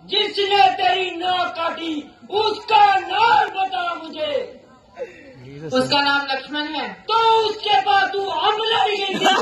जिसने तेरी नाक काटी उसका नाम बता मुझे। उसका नाम लक्ष्मण है। तो उसके बाद तू हमला ही नहीं